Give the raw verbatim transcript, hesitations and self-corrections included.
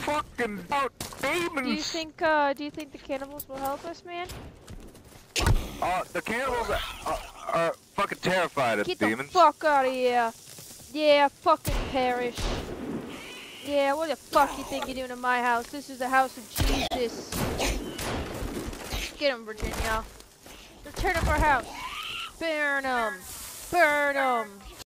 fucking out demons. Do you think, uh, do you think the cannibals will help us, man? Uh, the cannibals are, are, are fucking terrified of Get demons. the fuck out of here. Yeah, fucking perish. Yeah, what the fuck you think you're doing in my house? This is the house of Jesus. Get him, Virginia. Let's turn up our house. Burn them. Burn them.